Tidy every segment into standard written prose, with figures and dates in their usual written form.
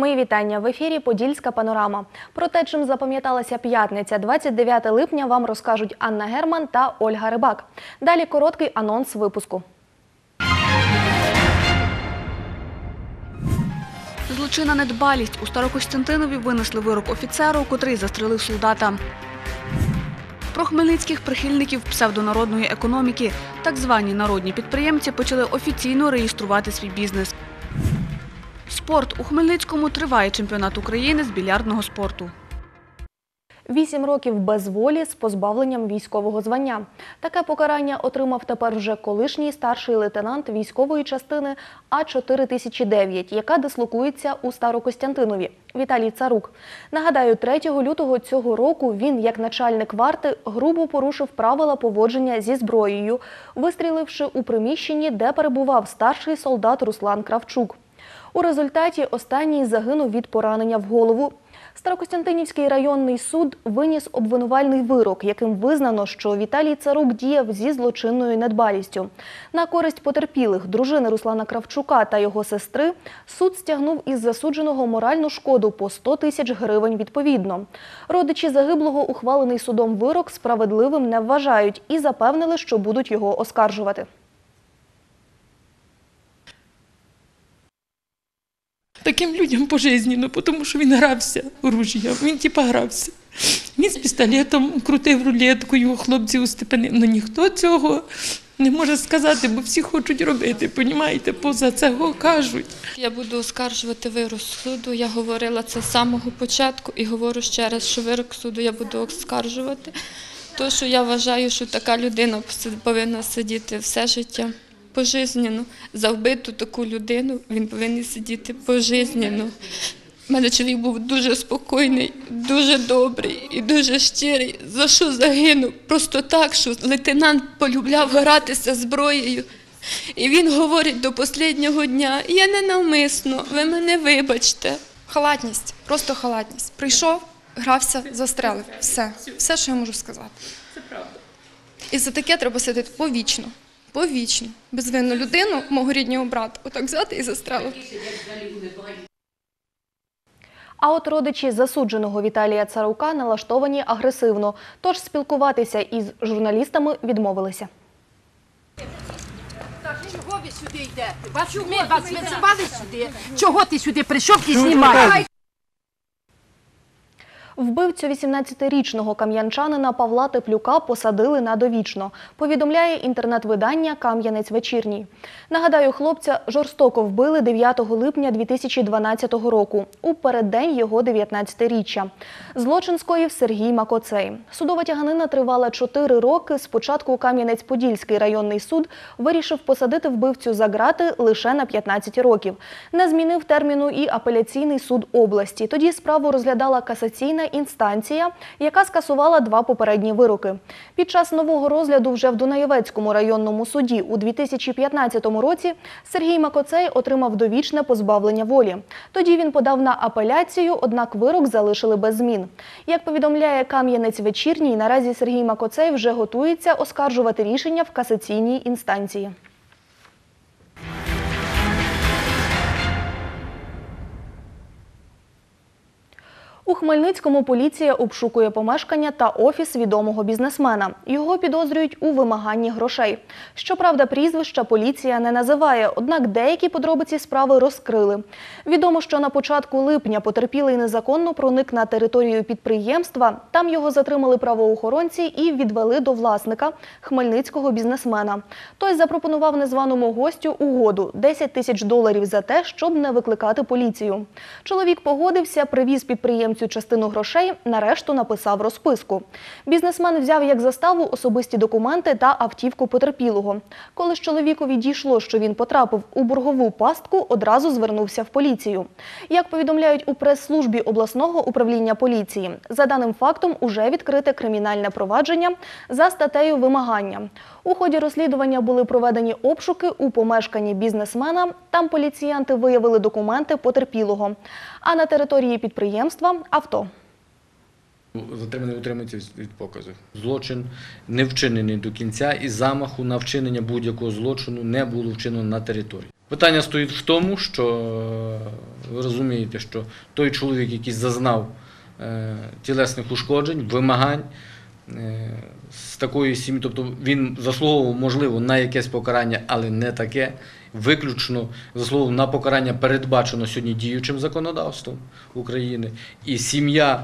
Мої вітання. В ефірі «Подільська панорама». Про те, чим запам'яталася п'ятниця, 29 липня, вам розкажуть Анна Герман та Ольга Рибак. Далі короткий анонс випуску. Злочинна недбалість. У Старокостянтинові винесли вирок офіцеру, котрий застрелив солдата. Про хмельницьких прихильників псевдонародної економіки. Так звані народні підприємці почали офіційно реєструвати свій бізнес. Спорт. У Хмельницькому триває чемпіонат України з більярдного спорту. 8 років без волі з позбавленням військового звання. Таке покарання отримав тепер вже колишній старший лейтенант військової частини А4009, яка дислокується у Старокостянтинові. Віталій Царук. Нагадаю, 3 лютого цього року він, як начальник варти, грубо порушив правила поводження зі зброєю, вистріливши у приміщенні, де перебував старший солдат Руслан Кравчук. У результаті останній загинув від поранення в голову. Старокостянтинівський районний суд виніс обвинувальний вирок, яким визнано, що Віталій Царук діяв зі злочинною недбалістю. На користь потерпілих, дружини Руслана Кравчука та його сестри, суд стягнув із засудженого моральну шкоду по 100 тисяч гривень відповідно. Родичі загиблого ухвалений судом вирок справедливим не вважають і запевнили, що будуть його оскаржувати. Таким людям пожизненно, тому що він грався ружьям, він грався. Він з пістолетом крутив рулетку, його хлопці устепенили. Ну ніхто цього не може сказати, бо всі хочуть робити, понімаєте, поза цього кажуть. Я буду оскаржувати вирок суду, я говорила це з самого початку і говорю ще раз, що вирок суду я буду оскаржувати. Тому що я вважаю, що така людина повинна сидіти все життя. Пожизненно. За вбиту таку людину він повинен сидіти пожизненно. У мене чоловік був дуже спокійний, дуже добрий і дуже щирий. За що загинув? Просто так, що лейтенант полюбляв гратися зброєю. І він говорить до останнього дня: я ненавмисно, ви мене вибачте. Халатність, просто халатність. Прийшов, грався, застрелив. Все, що я можу сказати. Це правда. І за таке треба сидіти повічно. Повічно. Безвинну людину, мого рідного брата, отак взяти і застрелити. А от родичі засудженого Віталія Царука налаштовані агресивно, тож спілкуватися із журналістами відмовилися. Чого ви сюди йдете? Вас визивали сюди? Чого ти сюди прийшов і знімаєш? Вбивцю 18-річного кам'янчанина Павла Теплюка посадили на довічно, повідомляє інтернет-видання «Кам'янець вечірній». Нагадаю, хлопця жорстоко вбили 9 липня 2012 року, у переддень його 19-річчя. Злочин скоїв Сергій Макоцей. Судова тяганина тривала 4 роки. Спочатку Кам'янець-Подільський районний суд вирішив посадити вбивцю за ґрати лише на 15 років. Не змінив терміну і апеляційний суд області. Тоді справу розглядала касаційна інстанція, яка скасувала 2 попередні вироки. Під час нового розгляду вже в Дунаєвецькому районному суді у 2015 році Сергій Макоцей отримав довічне позбавлення волі. Тоді він подав на апеляцію, однак вирок залишили без змін. Як повідомляє Кам'янець вечірній, наразі Сергій Макоцей вже готується оскаржувати рішення в касаційній інстанції. У Хмельницькому поліція обшукує помешкання та офіс відомого бізнесмена. Його підозрюють у вимаганні грошей. Щоправда, прізвища поліція не називає, однак деякі подробиці справи розкрили. Відомо, що на початку липня потерпілий незаконно проник на територію підприємства. Там його затримали правоохоронці і відвели до власника, хмельницького бізнесмена. Той запропонував незваному гостю угоду – $10 тисяч за те, щоб не викликати поліцію. Чоловік погодився, привіз підприємцю частину грошей, на решту написав розписку. Бізнесмен взяв як заставу особисті документи та автівку потерпілого. Коли ж чоловікові дійшло, що він потрапив у боргову пастку, одразу звернувся в поліцію. Як повідомляють у прес-службі обласного управління поліції, за даним фактом уже відкрите кримінальне провадження за статтею «Вимагання». У ході розслідування були проведені обшуки у помешканні бізнесмена. Там поліціянти виявили документи потерпілого. А на території підприємства – авто. Затриманий утримується від показу. Злочин не вчинений до кінця і замаху на вчинення будь-якого злочину не було вчинено на території. Питання стоїть в тому, що ви розумієте, що той чоловік, який зазнав тілесних ушкоджень, вимагань з такої сім'ї, тобто він заслуговував, можливо, на якесь покарання, але не таке, виключно заслуговував на покарання, передбачено сьогодні діючим законодавством України, і сім'я,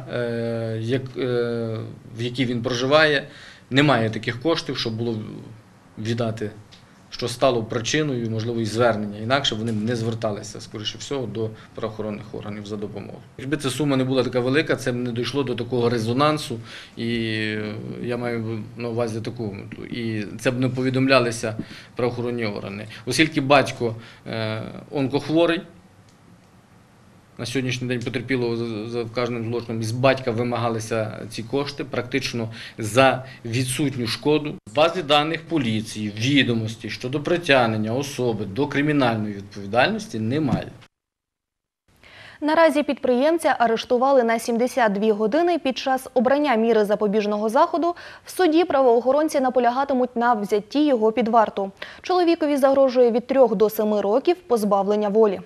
в якій він проживає, не має таких коштів, щоб було віддати, що стало причиною, можливо, і звернення. Інакше вони б не зверталися, скоріше всього, до правоохоронних органів за допомогою. Якби ця сума не була така велика, це б не дійшло до такого резонансу, і я маю на увазі таку мету. І це б не повідомлялися правоохоронні органи. Оскільки батько онкохворий, на сьогоднішній день потерпілого за вказаним злочином, із батька вимагалися ці кошти практично за відсутню шкоду. В базі даних поліції відомості щодо притягнення особи до кримінальної відповідальності немає. Наразі підприємця арештували на 72 години. Під час обрання міри запобіжного заходу в суді правоохоронці наполягатимуть на взятті його під варту. Чоловікові загрожує від 3 до 7 років позбавлення волі.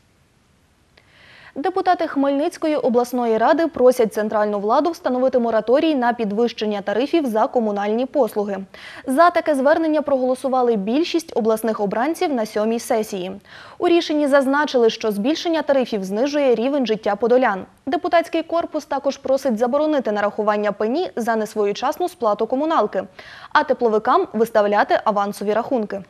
Депутати Хмельницької обласної ради просять центральну владу встановити мораторій на підвищення тарифів за комунальні послуги. За таке звернення проголосували більшість обласних обранців на 7-й сесії. У рішенні зазначили, що збільшення тарифів знижує рівень життя подолян. Депутатський корпус також просить заборонити нарахування пені за несвоєчасну сплату комуналки, а тепловикам виставляти авансові рахунки.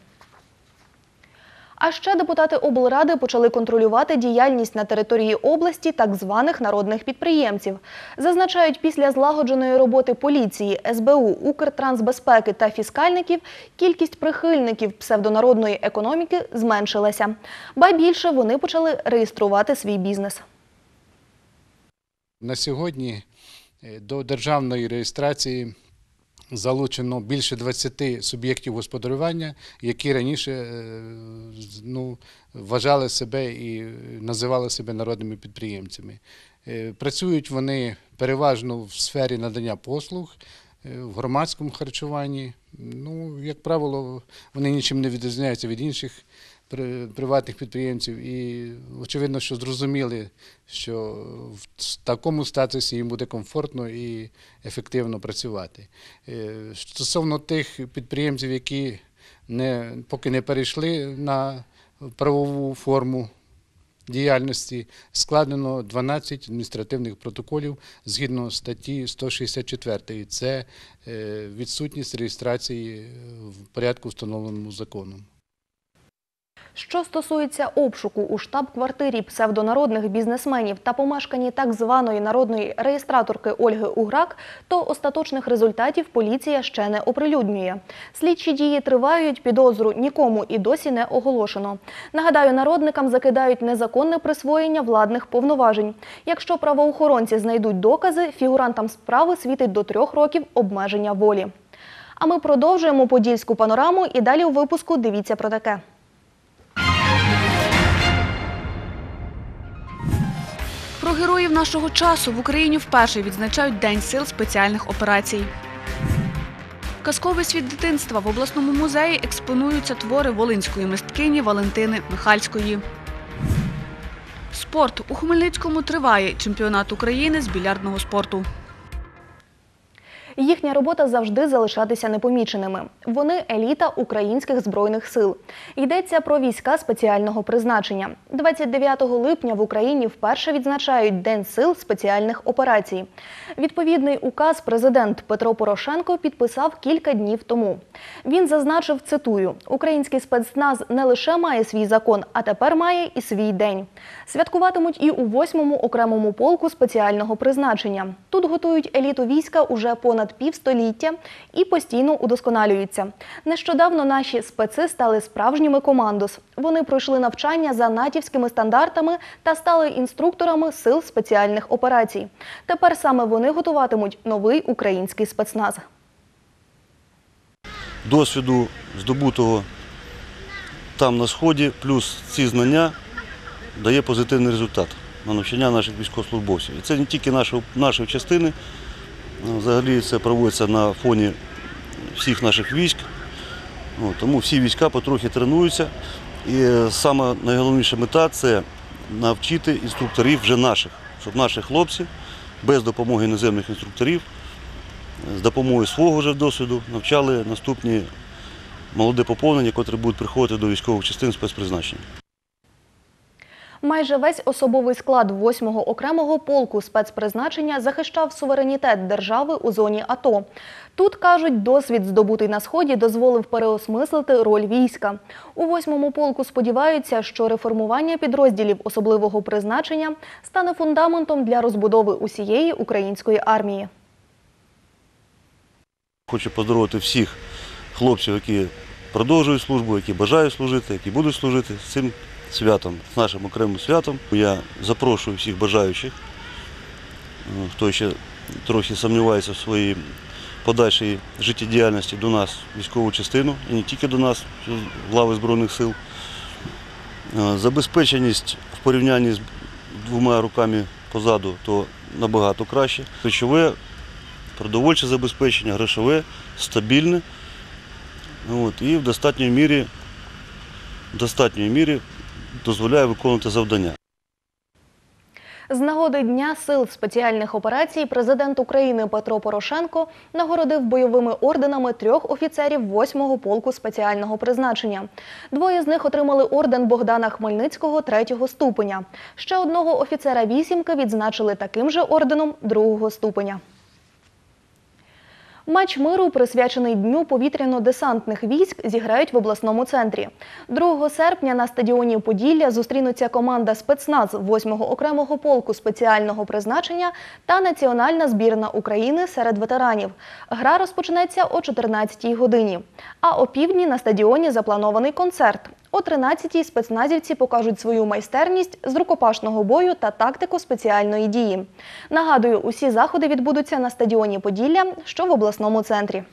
А ще депутати облради почали контролювати діяльність на території області так званих народних підприємців. Зазначають, після злагодженої роботи поліції, СБУ, Укртрансбезпеки та фіскальників кількість прихильників псевдонародної економіки зменшилася. Ба більше, вони почали реєструвати свій бізнес. На сьогодні до державної реєстрації залучено більше 20 суб'єктів господарювання, які раніше вважали себе і називали себе народними підприємцями. Працюють вони переважно в сфері надання послуг, в громадському харчуванні. Як правило, вони нічим не відрізняються від інших приватних підприємців і, очевидно, що зрозуміли, що в такому статусі їм буде комфортно і ефективно працювати. Стосовно тих підприємців, які поки не перейшли на правову форму діяльності, складено 12 адміністративних протоколів згідно статті 164. Це відсутність реєстрації в порядку, встановленому законом. Що стосується обшуку у штаб-квартирі псевдонародних бізнесменів та помешканні так званої народної реєстраторки Ольги Уграк, то остаточних результатів поліція ще не оприлюднює. Слідчі дії тривають, підозру нікому і досі не оголошено. Нагадаю, народникам закидають незаконне присвоєння владних повноважень. Якщо правоохоронці знайдуть докази, фігурантам справи світить до 3 років обмеження волі. А ми продовжуємо подільську панораму і далі у випуску дивіться про таке. Про героїв нашого часу в Україні вперше відзначають День сил спеціальних операцій. Казковий світ дитинства. В обласному музеї експонуються твори волинської мисткині Валентини Михальської. Спорт. У Хмельницькому триває чемпіонат України з більярдного спорту. Їхня робота завжди залишатися непоміченими. Вони – еліта українських Збройних сил. Йдеться про війська спеціального призначення. 29 липня в Україні вперше відзначають День сил спеціальних операцій. Відповідний указ президент Петро Порошенко підписав кілька днів тому. Він зазначив, цитую, «Український спецназ не лише має свій закон, а тепер має і свій день. Святкуватимуть і у 8-му окремому полку спеціального призначення. Тут готують еліту війська уже понад півстоліття і постійно удосконалюються. Нещодавно наші специ стали справжніми командос. Вони пройшли навчання за натівськими стандартами та стали інструкторами сил спеціальних операцій. Тепер саме вони готуватимуть новий український спецназ». Досвіду, здобутого там на Сході, плюс ці знання дає позитивний результат на навчання наших військовослужбовців. І це не тільки нашої частини, взагалі це проводиться на фоні всіх наших військ. Тому всі війська потрохи тренуються. І саме найголовніша мета – це навчити інструкторів вже наших, щоб наші хлопці без допомоги іноземних інструкторів, з допомогою свого вже досвіду навчали наступні молоде поповнення, котрі будуть приходити до військових частин спецпризначення. Майже весь особовий склад 8-го окремого полку спецпризначення захищав суверенітет держави у зоні АТО. Тут, кажуть, досвід, здобутий на Сході, дозволив переосмислити роль війська. У 8-му полку сподіваються, що реформування підрозділів особливого призначення стане фундаментом для розбудови усієї української армії. Хочу поздоровити всіх хлопців, які продовжують службу, які бажають служити, які будуть служити з цим святом, з нашим окремим святом. Я запрошую всіх бажаючих, хто ще трохи сумнівається в своїй подальшій життєдіяльності, до нас в військову частину, і не тільки до нас, в лави Збройних сил. Забезпеченість в порівнянні з 2 руками позаду, то набагато краще. Ключове – продовольче забезпечення, грошове, стабільне. І в достатньої мірі дозволяє виконувати завдання. З нагоди Дня сил спеціальних операцій президент України Петро Порошенко нагородив бойовими орденами 3 офіцерів 8-го полку спеціального призначення. 2 з них отримали орден Богдана Хмельницького 3-го ступеня. Ще 1 офіцера «вісімки» відзначили таким же орденом 2-го ступеня. Матч миру, присвячений Дню повітряно-десантних військ, зіграють в обласному центрі. 2 серпня на стадіоні Поділля зустрінуться команда «Спецназ» 8-го окремого полку спеціального призначення та національна збірна України серед ветеранів. Гра розпочнеться о 14-й годині. А о півдні на стадіоні запланований концерт. О 13-й спецназівці покажуть свою майстерність з рукопашного бою та тактику спеціальної дії. Нагадую, усі заходи відбудуться на стадіоні Поділля, що в обласному центрі.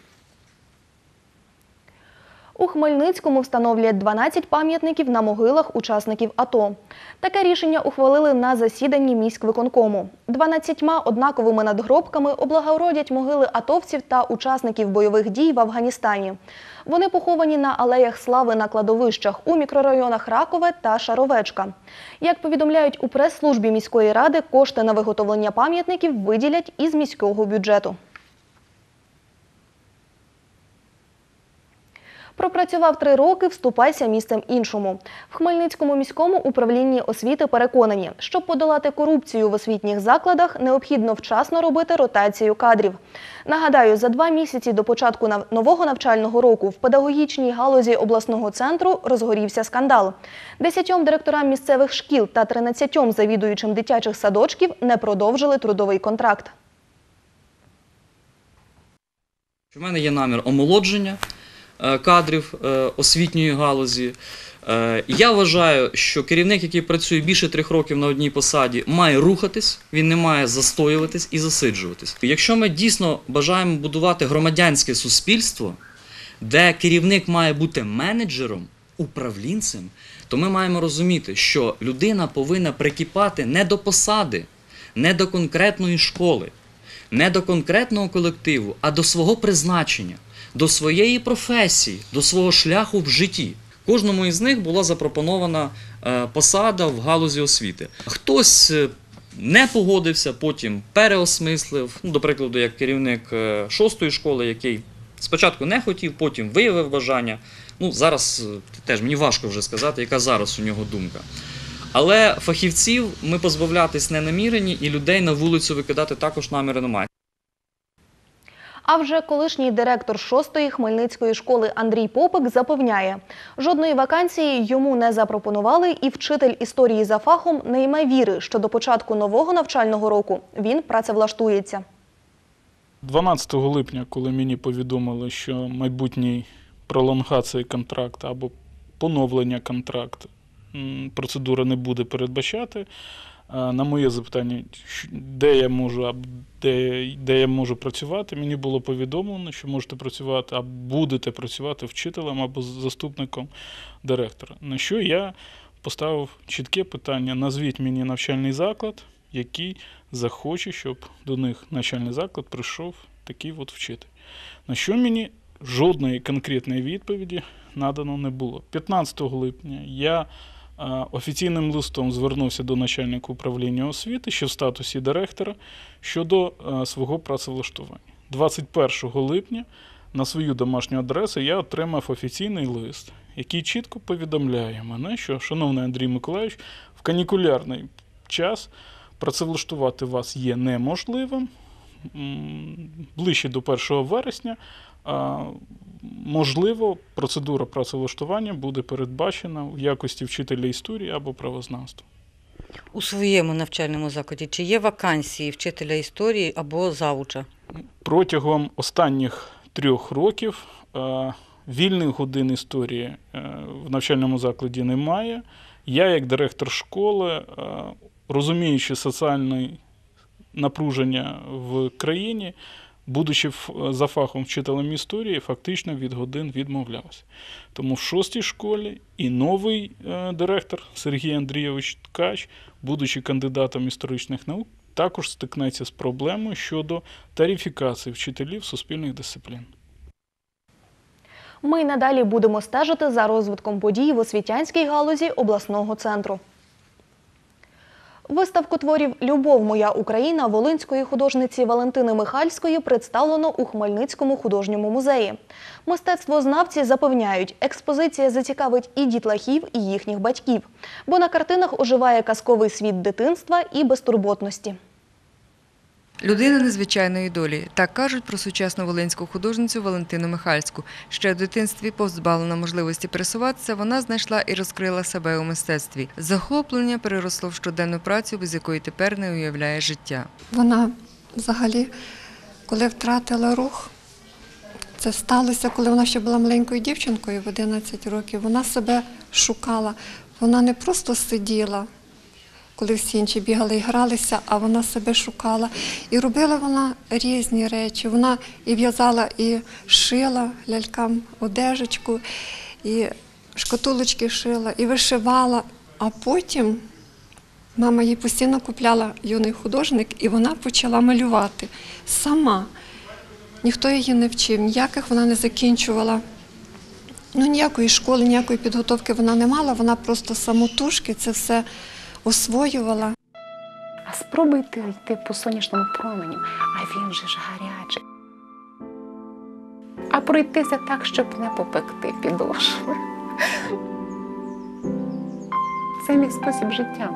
У Хмельницькому встановлять 12 пам'ятників на могилах учасників АТО. Таке рішення ухвалили на засіданні міськвиконкому. 12 однаковими надгробками облагородять могили атовців та учасників бойових дій в Афганістані. Вони поховані на алеях слави на кладовищах у мікрорайонах Ракове та Шаровечка. Як повідомляють у прес-службі міської ради, кошти на виготовлення пам'ятників виділять із міського бюджету. Пропрацював 3 роки, вступайся місцем іншому. В Хмельницькому міському управлінні освіти переконані, щоб подолати корупцію в освітніх закладах, необхідно вчасно робити ротацію кадрів. Нагадаю, за 2 місяці до початку нового навчального року в педагогічній галузі обласного центру розгорівся скандал. 10 директорам місцевих шкіл та 13 завідуючим дитячих садочків не продовжили трудовий контракт. У мене є намір омолодження кадрів освітньої галузі. Я вважаю, що керівник, який працює більше 3 років на одній посаді, має рухатись, він не має застоюватись і засиджуватись. Якщо ми дійсно бажаємо будувати громадянське суспільство, де керівник має бути менеджером, управлінцем, то ми маємо розуміти, що людина повинна прикипати не до посади, не до конкретної школи, не до конкретного колективу, а до свого призначення, до своєї професії, до свого шляху в житті. Кожному із них була запропонована посада в галузі освіти. Хтось не погодився, потім переосмислив, до прикладу, як керівник 6-ї школи, який спочатку не хотів, потім виявив бажання. Зараз теж мені важко вже сказати, яка зараз у нього думка. Але фахівців ми позбавлятись не намірені, і людей на вулицю викидати також наміри немає. А вже колишній директор 6-ї Хмельницької школи Андрій Попик запевняє, жодної вакансії йому не запропонували і вчитель історії за фахом не йме віри, що до початку нового навчального року він працевлаштується. 12 липня, коли мені повідомили, що майбутній пролонгації контракту або поновлення контракту процедура не буде передбачати, на моє запитання, де я можу працювати, мені було повідомлено, що можете працювати, або будете працювати вчителем або заступником директора. На що я поставив чітке питання: назвіть мені навчальний заклад, який захоче, щоб до них навчальний заклад прийшов такий от вчитель. На що мені жодної конкретної відповіді надано не було. 15 липня я офіційним листом звернувся до начальника управління освіти, ще в статусі директора, щодо свого працевлаштування. 21 липня на свою домашню адресу я отримав офіційний лист, який чітко повідомляє мене, що, шановний Андрій Миколайович, в канікулярний час працевлаштувати вас є неможливим. Ближче до 1 вересня, можливо, процедура працевлаштування буде передбачена в якості вчителя історії або правознавства. У своєму навчальному закладі чи є вакансії вчителя історії або завуча? Протягом останніх 3 років вільних годин історії в навчальному закладі немає. Я, як директор школи, розуміючи соціальне напруження в країні, будучи за фахом вчителем історії, фактично від годин відмовлявся. Тому в 6-й школі і новий директор Сергій Андрійович Ткач, будучи кандидатом історичних наук, також стикнеться з проблемою щодо тарифікації вчителів суспільних дисциплін. Ми й надалі будемо стежити за розвитком подій в освітянській галузі обласного центру. Виставку творів «Любов моя Україна» волинської художниці Валентини Михальської представлено у Хмельницькому художньому музеї. Мистецтвознавці запевняють, експозиція зацікавить і дітлахів, і їхніх батьків, бо на картинах оживає казковий світ дитинства і безтурботності. Людина незвичайної долі. Так кажуть про сучасну волинську художницю Валентину Михальську. Ще в дитинстві, позбавлена можливості пересуватися, вона знайшла і розкрила себе у мистецтві. Захоплення переросло в щоденну працю, без якої тепер не уявляє життя. Вона взагалі, коли втратила рух, це сталося, коли вона ще була маленькою дівчинкою в 11 років. Вона себе шукала. Вона не просто сиділа, коли всі інші бігали і гралися, а вона себе шукала. І робила вона різні речі. Вона і в'язала, і шила лялькам одежечку, і шкатулочки шила, і вишивала. А потім мама їй постійно купляла юний художник, і вона почала малювати сама. Ніхто її не вчив, ніяких вона не закінчувала. Ніякої школи, ніякої підготовки вона не мала, вона просто самотужки це все освоювала. А спробуйте йти по сонячному променю, а він же ж гарячий. А пройтися так, щоб не попекти підошви. Це мій спосіб життя.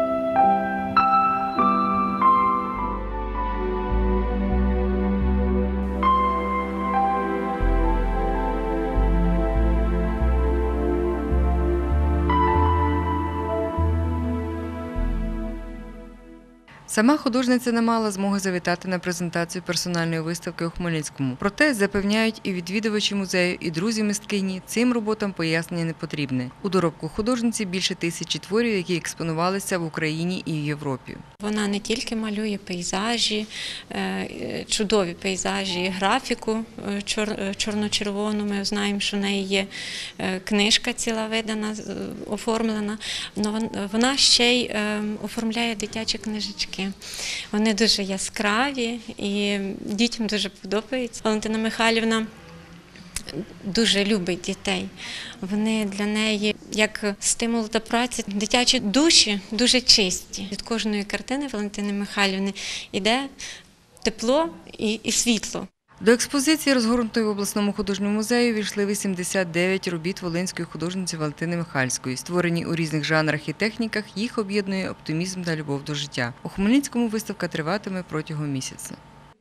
Сама художниця не мала змоги завітати на презентацію персональної виставки у Хмельницькому. Проте, запевняють і відвідувачі музею, і друзі мисткині, цим роботам пояснення не потрібне. У доробку художниці більше 1000 творів, які експонувалися в Україні і в Європі. Вона не тільки малює пейзажі, чудові пейзажі, графіку чорно-червону. Ми знаємо, що в неї є книжка ціла видана, оформлена. Вона ще й оформляє дитячі книжечки. Вони дуже яскраві і дітям дуже подобаються. Валентина Михайлівна дуже любить дітей. Вони для неї як стимул до праці. Дитячі душі дуже чисті. Від кожної картини Валентини Михайлівни йде тепло і світло. До експозиції, розгорнутої в обласному художньому музеї, увійшли 89 робіт волинської художниці Валентини Михальської. Створені у різних жанрах і техніках, їх об'єднує оптимізм та любов до життя. У Хмельницькому виставка триватиме протягом місяця.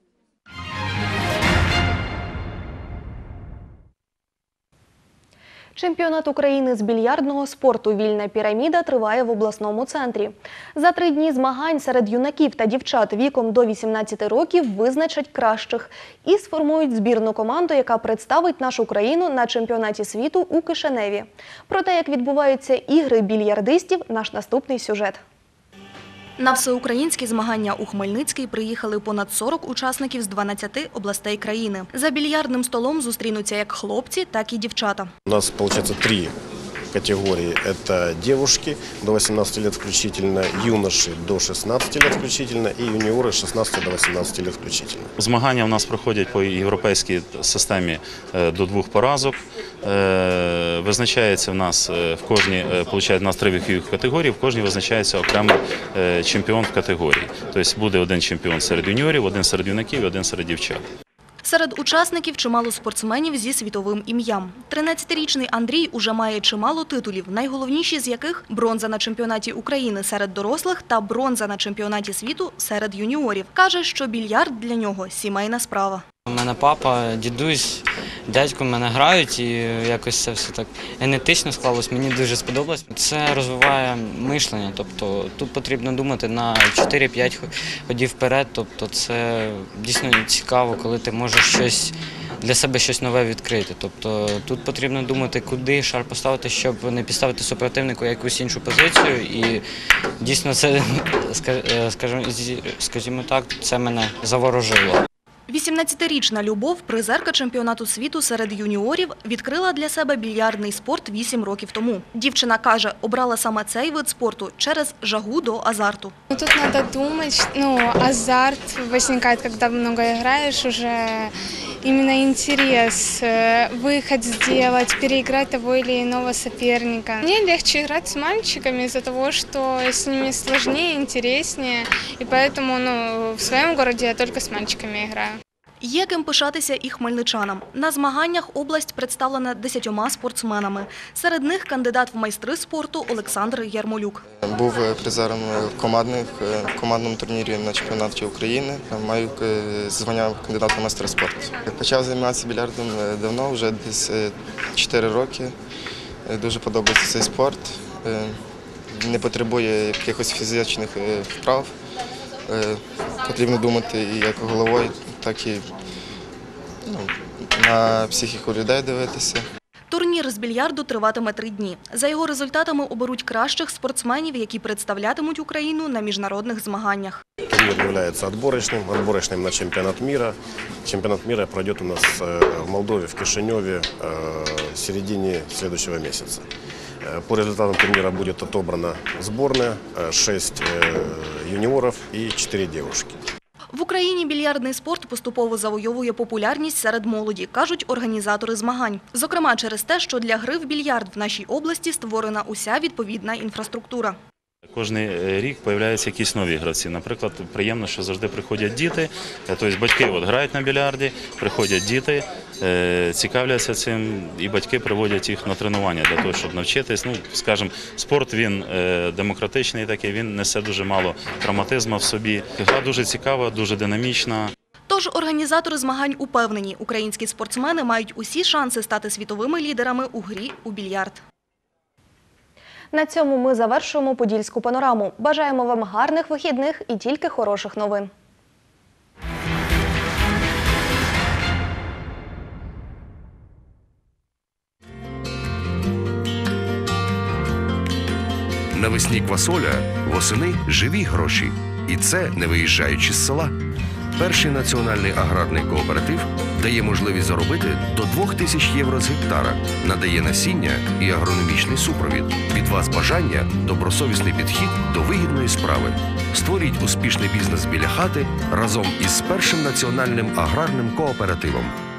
Чемпіонат України з більярдного спорту «Вільна піраміда» триває в обласному центрі. За 3 дні змагань серед юнаків та дівчат віком до 18 років визначать кращих і сформують збірну команду, яка представить нашу країну на чемпіонаті світу у Кишиневі. Про те, як відбуваються ігри більярдистів, наш наступний сюжет. На всеукраїнські змагання у Хмельницький приїхали понад 40 учасників з 12 областей країни. За більярдним столом зустрінуться як хлопці, так і дівчата. У нас, виходить, 3 категории. Это девушки до 18 лет включительно, юноши до 16 лет включительно и юниоры с 16 до 18 лет включительно. Змагання у нас проходять по європейській системі до 2 поразок. Визначається в нас в кожній, виходить, у нас 3 вікові категорії, в кожній визначається окремий чемпіон в категорії. Тобто буде один чемпіон серед юніорів, один серед юнаків і один серед дівчат. Серед учасників чимало спортсменів зі світовим ім'ям. 13-річний Андрій уже має чимало титулів, найголовніші з яких – бронза на чемпіонаті України серед дорослих та бронза на чемпіонаті світу серед юніорів. Каже, що більярд для нього – сімейна справа. У мене папа, дідусь, дядько в мене грають і якось це все так генетично склалось, мені дуже сподобалось. Це розвиває мишлення, тобто тут потрібно думати на 4-5 ходів вперед, тобто це дійсно цікаво, коли ти можеш щось для себе щось нове відкрити. Тобто тут потрібно думати, куди шар поставити, щоб не підставити супротивнику якусь іншу позицію і дійсно це, скажімо так, це мене заворожило. 18-річна Любов, призерка чемпіонату світу серед юніорів, відкрила для себе більярдний спорт 8 років тому. Дівчина каже, обрала саме цей вид спорту через жагу до азарту. Тут треба думати, азарт виникає, коли багато граєш, уже именно интерес, выход сделать, переиграть того или иного соперника. Мне легче играть с мальчиками из-за того, что с ними сложнее, интереснее, и поэтому в своем городе я только с мальчиками играю. Є ким пишатися і хмельничанам. На змаганнях область представлена 10 спортсменами. Серед них кандидат в майстри спорту Олександр Ярмолюк. Був призером в командному турнірі на чемпіонаті України. Маю звання кандидата в майстра спорту. Почав займатися більярдом давно, вже десь 4 роки. Дуже подобається цей спорт. Не потребує якихось фізичних вправ. Потрібно думати як головою, так і на психіку людей дивитися. Турнір з більярду триватиме 3 дні. За його результатами оберуть кращих спортсменів, які представлятимуть Україну на міжнародних змаганнях. Турнир є отборочним на чемпіонат мира. Чемпіонат мира пройде у нас в Молдові, в Кишиневі в середині наступного місяця. По результатам турнира будет отобрана сборная, 6 юниоров и 4 девушки. В Україні більярдний спорт поступово завойовує популярність серед молоді, кажуть організатори змагань. Зокрема, через те, що для гри в більярд в нашій області створена уся відповідна інфраструктура. Кожний рік з'являються якісь нові гравці. Наприклад, приємно, що завжди приходять діти, тобто батьки грають на більярді, приходять діти, цікавляться цим, і батьки приводять їх на тренування для того, щоб навчитись. Скажімо, спорт, він демократичний такий, він несе дуже мало травматизму в собі. Гра дуже цікава, дуже динамічна. Тож організатори змагань упевнені, українські спортсмени мають усі шанси стати світовими лідерами у грі у більярд. На цьому ми завершуємо Подільську панораму. Бажаємо вам гарних вихідних і тільки хороших новин. Навесні квасоля, восени живі гроші. І це не виїжджаючи з села. Перший національний аграрний кооператив дає можливість заробити до 2000 євро з гектара, надає насіння і агрономічний супровід. Від вас бажання – добросовісний підхід до вигідної справи. Створіть успішний бізнес біля хати разом із першим національним аграрним кооперативом.